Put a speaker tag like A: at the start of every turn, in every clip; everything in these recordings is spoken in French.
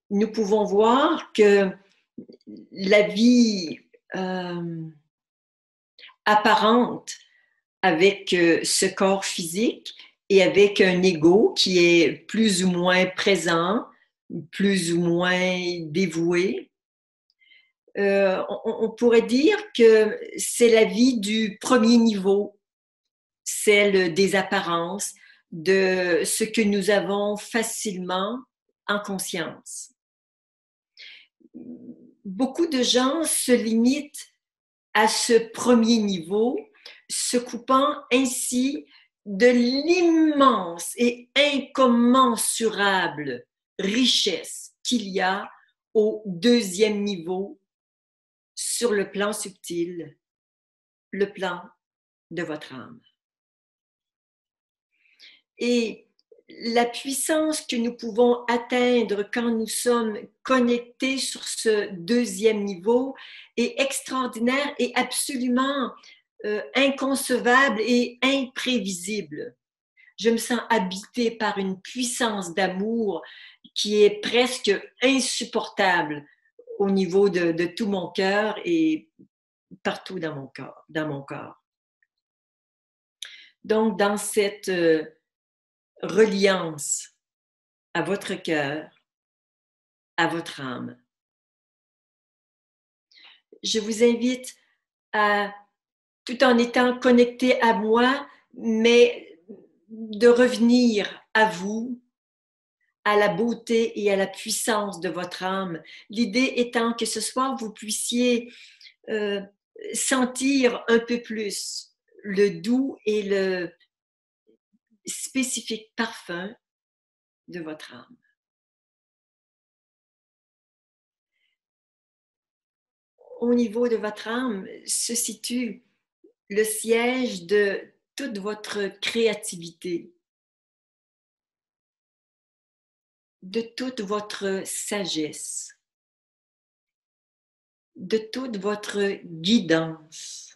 A: nous pouvons voir que la vie apparente avec ce corps physique et avec un ego qui est plus ou moins présent, plus ou moins dévoué. On pourrait dire que c'est la vie du premier niveau, celle des apparences, de ce que nous avons facilement en conscience. Beaucoup de gens se limitent à ce premier niveau, se coupant ainsi de l'immense et incommensurable richesse qu'il y a au deuxième niveau sur le plan subtil, le plan de votre âme. Et la puissance que nous pouvons atteindre quand nous sommes connectés sur ce deuxième niveau est extraordinaire et absolument inconcevable et imprévisible. Je me sens habitée par une puissance d'amour qui est presque insupportable au niveau de tout mon cœur et partout dans mon corps, Donc, dans cette reliance à votre cœur, à votre âme, je vous invite à, tout en étant connecté à moi, mais de revenir à vous, à la beauté et à la puissance de votre âme. L'idée étant que ce soir, vous puissiez sentir un peu plus le doux et le spécifique parfum de votre âme. Au niveau de votre âme se situe le siège de toute votre créativité, de toute votre sagesse, de toute votre guidance,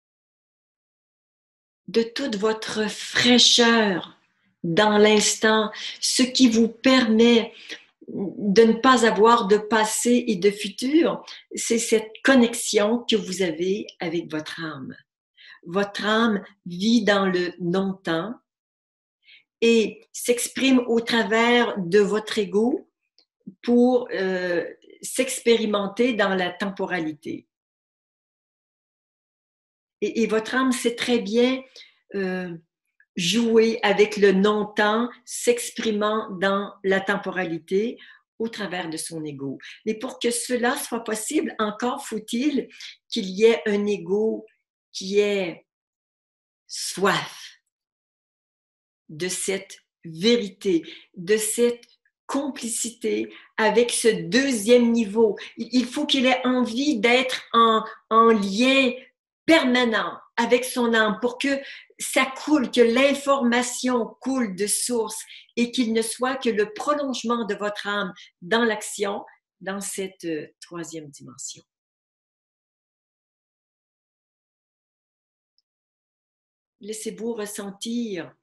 A: de toute votre fraîcheur dans l'instant, ce qui vous permet de ne pas avoir de passé et de futur, c'est cette connexion que vous avez avec votre âme. Votre âme vit dans le non-temps et s'exprime au travers de votre ego pour s'expérimenter dans la temporalité. Et votre âme sait très bien jouer avec le non-temps, s'exprimant dans la temporalité au travers de son ego. Mais pour que cela soit possible, encore faut-il qu'il y ait un ego qui ait soif de cette vérité, de cette complicité avec ce deuxième niveau. Il faut qu'il ait envie d'être en lien permanent avec son âme pour que ça coule, que l'information coule de source et qu'il ne soit que le prolongement de votre âme dans l'action, dans cette troisième dimension. Laissez-vous ressentir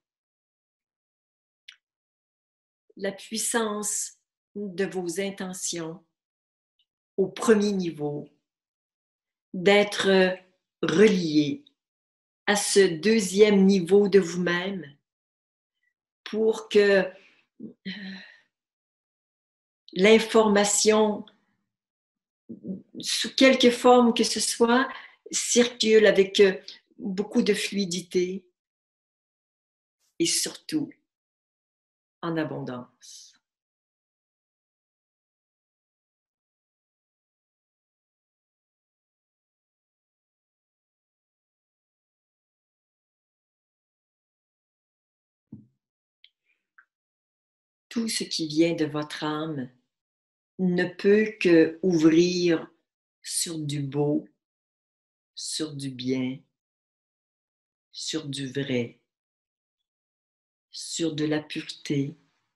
A: la puissance de vos intentions au premier niveau, d'être relié à ce deuxième niveau de vous-même pour que l'information, sous quelque forme que ce soit, circule avec beaucoup de fluidité et surtout en abondance. Tout ce qui vient de votre âme ne peut que ouvrir sur du beau, sur du bien, sur du vrai, sur de la pureté,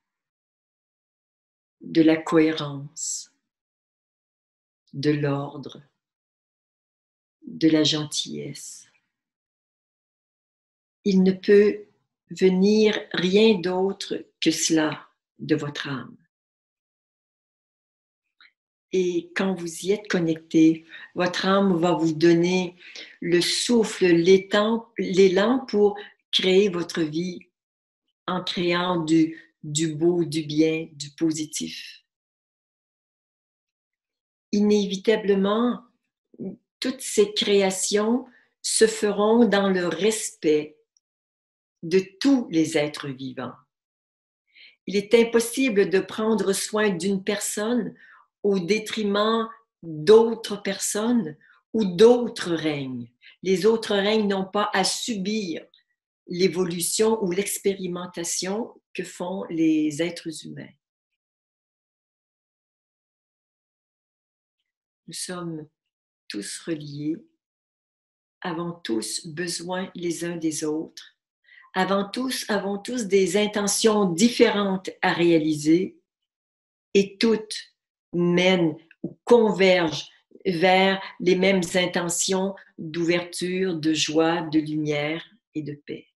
A: de la cohérence, de l'ordre, de la gentillesse. Il ne peut venir rien d'autre que cela de votre âme. Et quand vous y êtes connecté, votre âme va vous donner le souffle, l'élan pour créer votre vie en créant du beau, du bien, du positif. Inévitablement, toutes ces créations se feront dans le respect de tous les êtres vivants. Il est impossible de prendre soin d'une personne au détriment d'autres personnes ou d'autres règnes. Les autres règnes n'ont pas à subir l'évolution ou l'expérimentation que font les êtres humains. Nous sommes tous reliés, avons tous besoin les uns des autres, avons tous des intentions différentes à réaliser et toutes mènent ou convergent vers les mêmes intentions d'ouverture, de joie, de lumière et de paix.